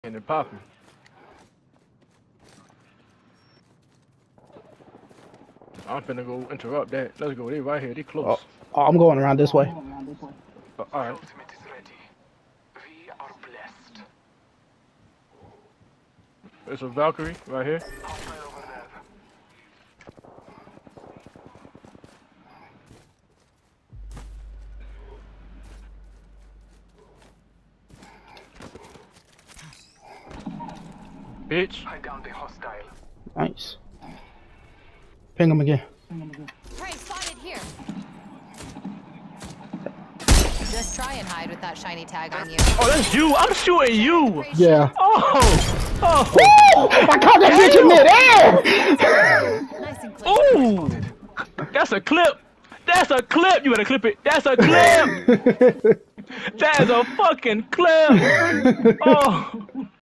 And it popping. I'm finna go interrupt that. Let's go. They right here. They close. Oh, I'm going around this way. Alright. There's a Valkyrie right here. Bitch. Nice. Ping him again. Prey spotted here. Just try and hide with that shiny tag on you. Oh, that's you. I'm shooting you. Yeah. Oh. Oh. Woo! I caught that bitch in midair! Nice and clean. Ooh. That's a clip. That's a clip. You better clip it. That's a clip. That is a fucking clip. Oh.